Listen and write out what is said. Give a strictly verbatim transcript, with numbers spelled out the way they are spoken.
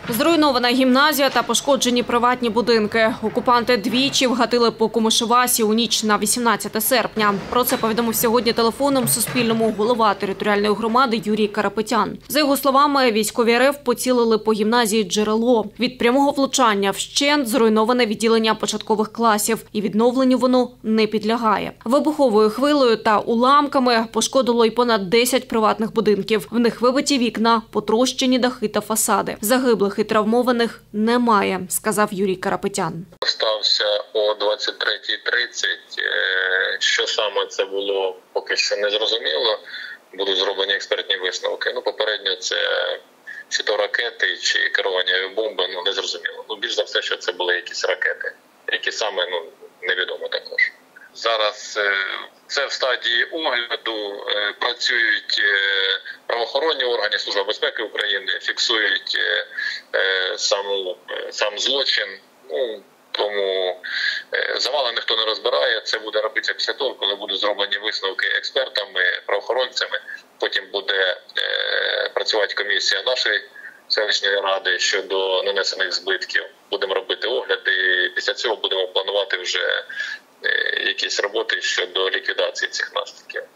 Зруйнована гімназія та пошкоджені приватні будинки. Окупанти двічі вгатили по Комишувасі у ніч на вісімнадцяте серпня. Про це повідомив сьогодні телефоном Суспільному голова територіальної громади Юрій Карапетян. За його словами, військові РФ поцілили по гімназії «Джерело». Від прямого влучання вщент зруйноване відділення початкових класів, і відновленню воно не підлягає. Вибуховою хвилею та уламками пошкодило й понад десять приватних будинків. В них вибиті вікна, потрощені дахи та фасади. Загиблих і травмованих немає, сказав Юрій Карапетян. Стався о двадцять третій тридцять. Що саме це було, поки що не зрозуміло. Будуть зроблені експертні висновки. Ну, попередньо це чи то ракети, чи керування авіабомби, ну, не зрозуміло. Ну, більш за все, що це були якісь ракети, які саме, ну, невідомо також. Зараз це в стадії огляду, працюють правоохоронні органи, Служба безпеки України, фіксують саму, сам злочин. Ну, тому завали ніхто не розбирає, це буде робитися після того, коли будуть зроблені висновки експертами, правоохоронцями. Потім буде працювати комісія нашої селищної ради щодо нанесених збитків. Будемо робити огляди, і після цього будемо планувати вже якісь роботи щодо ліквідації цих наслідків.